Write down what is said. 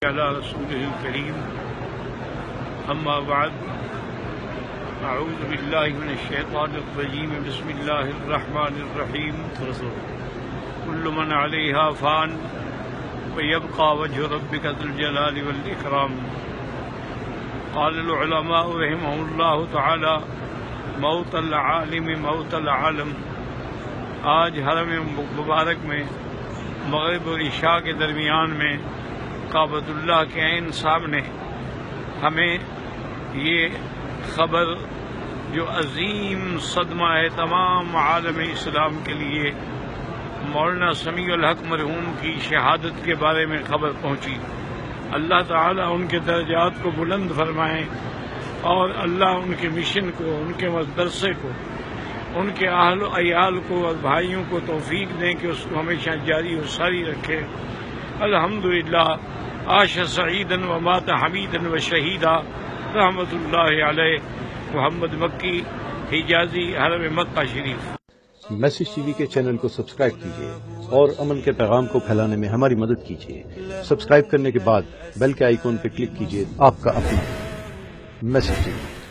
على رسوله الكريم أما بعد أعوذ بالله من الشيطان الرجيم بسم الله الرحمن الرحيم كل من عليها فان ويبقى وجه ربك ذو الجلال والإكرام قال العلماء رحمهم الله تعالى موت العالم موت العالم. آج حرم مبارک میں مغرب اور عشاء کے درمیان میں کعبۃ اللہ کے عین سامنے ہمیں یہ خبر جو عظیم صدمہ ہے تمام عالم اسلام کے لیے، مولانا سمیع الحق مرحوم کی شہادت کے بارے میں خبر پہنچی. اللہ تعالیٰ ان کے درجات کو بلند فرمائیں اور اللہ ان کے مشن کو، ان کے مدرسے کو، ان کے اہل و عیال کو اور بھائیوں کو توفیق دیں کہ اس کو ہمیشہ جاری و ساری رکھے. الحمدللہ عاش سعیدا و مات حمیدا و شہیدا رحمت اللہ علیہ. محمد مکی حجازی حرم مکہ شریف. میسج ٹی وی کے چینل کو سبسکرائب کیجیے اور امن کے پیغام کو پھیلانے میں ہماری مدد کیجیے. سبسکرائب کرنے کے بعد بیل کے آئیکن پر کلک کیجیے. آپ کا اپنا میسج ٹی وی.